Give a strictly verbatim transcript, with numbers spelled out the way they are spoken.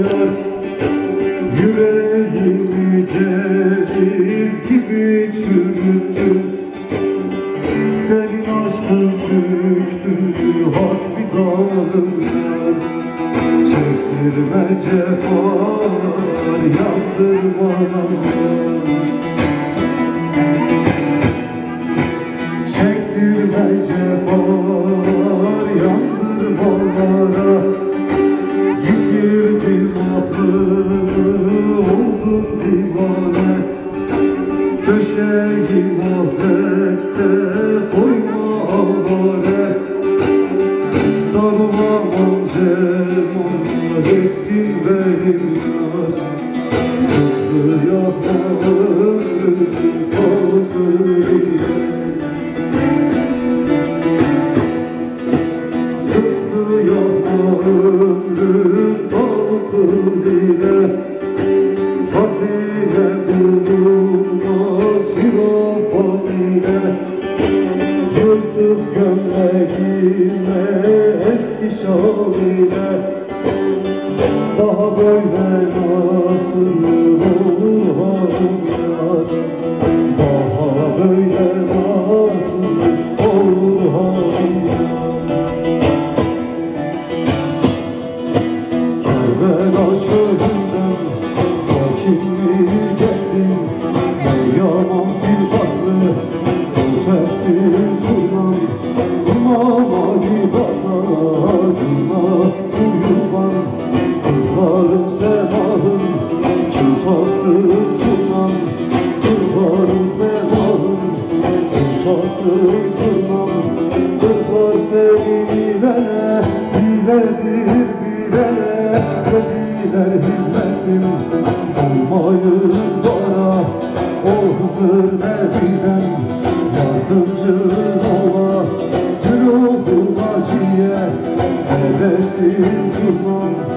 yar. Yüreğimi ceviz gibi çürüttü. Senin aşkın düştü hasbidalım yar. Çektirme cefalar, yandırma yar. Çektirme cefalar, yandırmalara. Yitirdim aklımı, oldum divane. Köşeyi vahdette koyma avare. Darılamam cemal ettin benim yar. Sıtkı yakma ömrüm kaldı bile. Sıtkı yakma ömrüm kaldı bile. Hazine bulunmaz hürafan ile. Yırtık gömleğime eski şal ile. Daha böyle nasıl olur halim yar. Daha böyle nasıl olur halim yar. Kerbela çölünden sakin mi geldim? Ben yaman filbazlı ötersin turnam. Durmam Ali Bata, durma uyumam. Kızlarım semahım, kültasın turnam. Kızlarım semahım, kültasın turnam. Kızlar seni bilene, biledir bilene. Dediler hizmetim olmayın bana. O Hızır Nebi'den yardımcın ola. Gül oldum acıya, hevesim turnam.